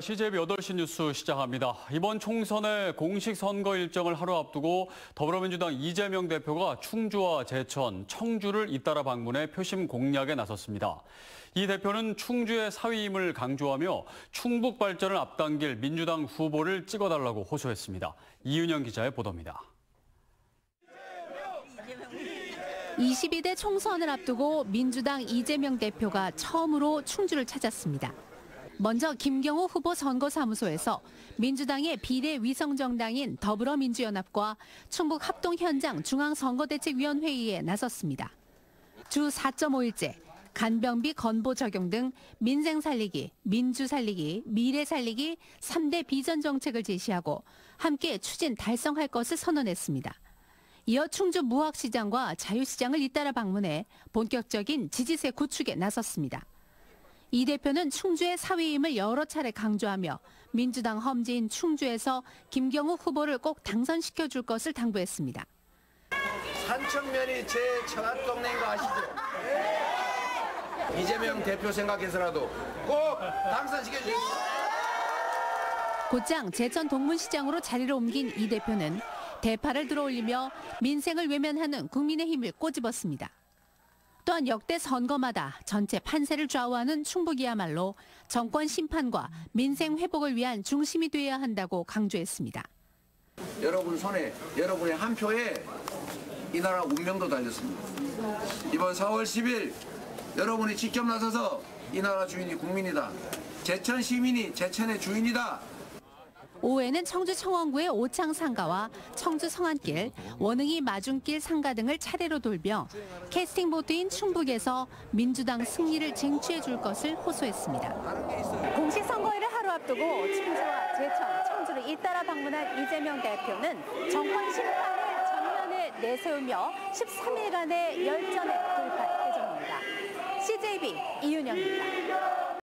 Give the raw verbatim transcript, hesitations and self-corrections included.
씨제이비 여덟 시 뉴스 시작합니다. 이번 총선의 공식 선거 일정을 하루 앞두고 더불어민주당 이재명 대표가 충주와 제천, 청주를 잇따라 방문해 표심 공략에 나섰습니다. 이 대표는 충주의 사위임을 강조하며 충북 발전을 앞당길 민주당 후보를 찍어달라고 호소했습니다. 이윤영 기자의 보도입니다. 이십이 대 총선을 앞두고 민주당 이재명 대표가 처음으로 충주를 찾았습니다. 먼저 김경호 후보 선거사무소에서 민주당의 비례 위성정당인 더불어민주연합과 충북 합동 현장 중앙선거대책위원회의에 나섰습니다. 주 사 점 오 일째 간병비 건보 적용 등 민생 살리기, 민주 살리기, 미래 살리기 삼 대 비전 정책을 제시하고 함께 추진 달성할 것을 선언했습니다. 이어 충주 무학시장과 자유시장을 잇따라 방문해 본격적인 지지세 구축에 나섰습니다. 이 대표는 충주의 사위임을 여러 차례 강조하며 민주당 험지인 충주에서 김경우 후보를 꼭 당선시켜 줄 것을 당부했습니다. 산청면이 제 처갓 동네인 거 아시죠? 네. 이재명 대표 생각해서라도 꼭 당선시켜 주십시오. 곧장 제천 동문시장으로 자리를 옮긴 이 대표는 대파를 들어올리며 민생을 외면하는 국민의힘을 꼬집었습니다. 또한 역대 선거마다 전체 판세를 좌우하는 충북이야말로 정권 심판과 민생 회복을 위한 중심이 되어야 한다고 강조했습니다. 여러분 손에, 여러분의 한 표에 이 나라 운명도 달렸습니다. 이번 사월 십일 여러분이 직접 나서서 이 나라 주인이 국민이다. 제천 시민이 제천의 주인이다. 오후에는 청주 청원구의 오창 상가와 청주 성안길, 원흥이 마중길 상가 등을 차례로 돌며 캐스팅 보트인 충북에서 민주당 승리를 쟁취해 줄 것을 호소했습니다. 공식 선거일을 하루 앞두고 충주와 제천, 청주를 잇따라 방문한 이재명 대표는 정권 심판을 정면에 내세우며 십삼 일간의 열전에 돌입할 예정입니다. 씨제이비 이윤영입니다.